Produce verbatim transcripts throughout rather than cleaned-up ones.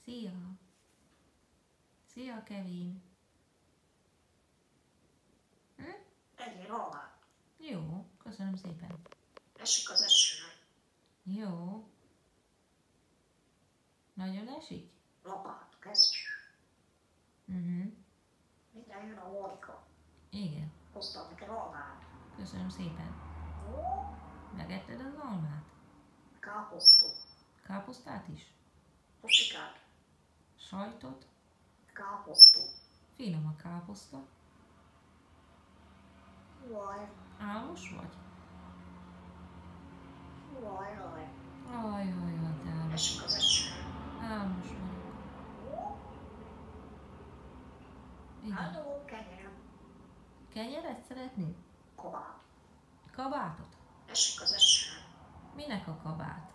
Szia! Szia, Kevin! Hm? Egyél alá. Jó, köszönöm szépen. Esik az eső. Jó. Nagyon esik? Lapát, kesztyű. Uh-huh. Minden jön a Mónika. Igen. Hoztam neked almát. Köszönöm szépen. Jó? Megetted az almát? Káposztó. Káposztát is? Pusikát. Sajtot? Káposztó. Finom a káposzta. Jaj, Álmos vagy? jaj, jaj. Aj, jaj, jaj, te álmos. Esik az eső. Álmos vagyok. Jó? Igen. Halló, kenyerem. Kenyeret szeretnéd? Kabát. Kabátot? Esik az eső. Minek a kabát?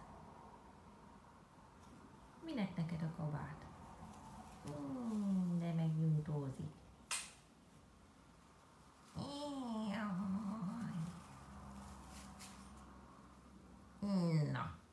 Minek neked a kabát? Mm, de megnyújtózik. Na.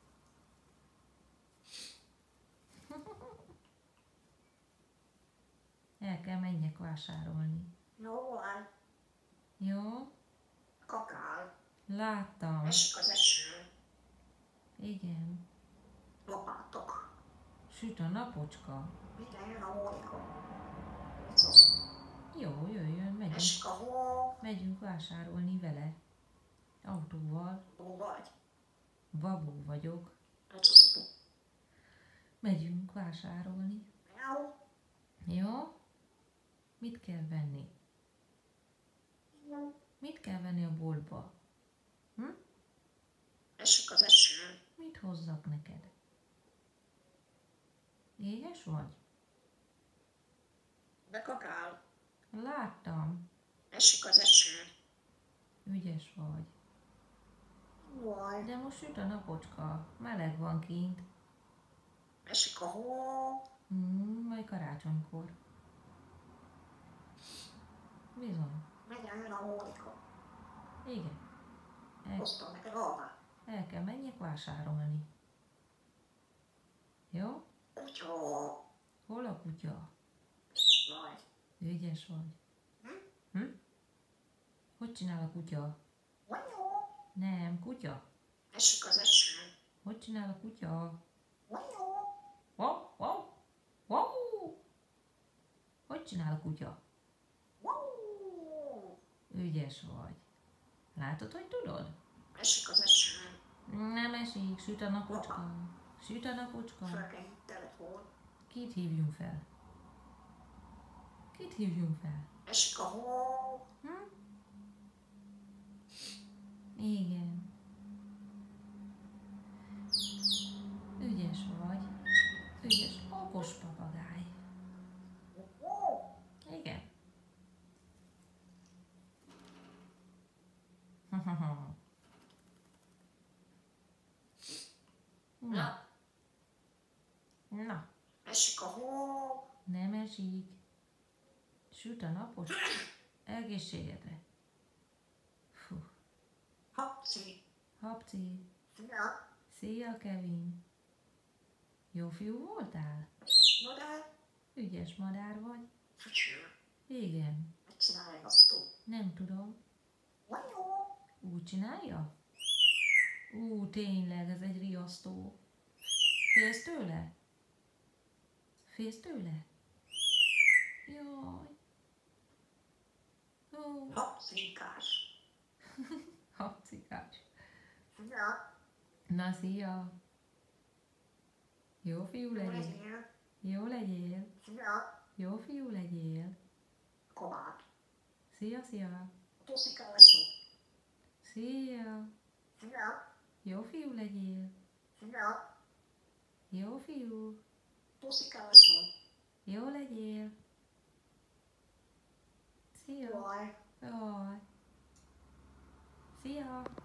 El kell menjek vásárolni. Jó, van. Jó? Kakál. Láttam. Esik az eső. Igen. Lapátok. Süt a napocska. Minden jön a Mónika. Jó, jöjjön, megyünk. Esik a hó. Megyünk vásárolni vele. Autóval. Hó vagy. Babó vagyok. Lecsusztó. Megyünk vásárolni. Miau. Jó? Mit kell venni? Mit kell venni a boltba? Hm? Esik az eső. Mit hozzak neked? Éhes vagy? Bekakál. Láttam. Esik az eső. Ügyes vagy. Jaj. De most süt a napocska. Meleg van kint. Esik a hó. Hmm, majd karácsonykor. Bizony. Megyen jön a Mónika. Igen. El, Hoztam neked almát. el kell menjek vásárolni. Jó? Kutya. Hol a kutya? Jaj. Ügyes vagy. Hm? Hm? Hogy csinál a kutya? Vanyó. Nem, kutya. Esik az eső. Hogy csinál a kutya? Vanyó. Wow, wow, wow. Hogy csinál a kutya? Wow. Ügyes vagy. Látod, hogy tudod? Esik az eső. Nem esik, süt a napocska. Süt a napocska. Fel kell hívni telefon. Kit hívjunk fel? Kit hívjunk fel? Esik a hó. Hm? Igen. Ügyes vagy. Ügyes, okos papagáj. Hó. Igen. Na. Na. Esik a hó. Nem esik. Süt a napos. Egészségedre. Fú. Hapci. Hapci. Szia. Szia, Kevin. Jó fiú voltál? Madár. Ügyes madár vagy? Fücső. Igen. Mit csinálj azt? Nem tudom. Vanyó. Úgy csinálja? Ú, tényleg, ez egy riasztó. Félsz tőle? Félsz tőle? Jaj. Ó, Hapcikás. hapcikás. Szia. Na, szia. Jó fiú legyél. Legyél. Jó legyél. Szia. Jó fiú legyél. Kabát. Szia, szia. Tuszika leszünk. Szia. Szia. Jó fiú legyél. Szia. Jó fiú. Tuszika leszünk. Jó legyél. Szia. Jaj. Jaj. Szia.